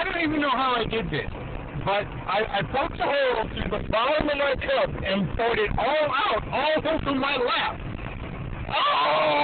I don't even know how I did this, but I poked a hole through the bottom of my cup and poured it all out, all over my lap. Oh!